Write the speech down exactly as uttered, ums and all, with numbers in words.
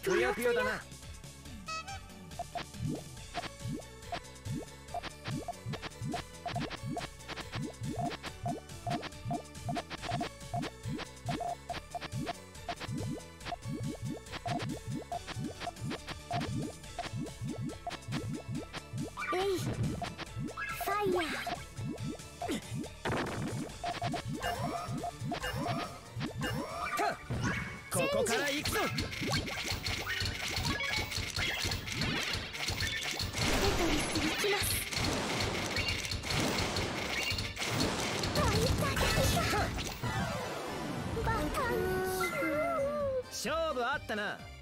ぷよぷよだな。 えい、ファイヤー。 ここから行くぞ。 行きます。バカンキュー。 勝負あったな。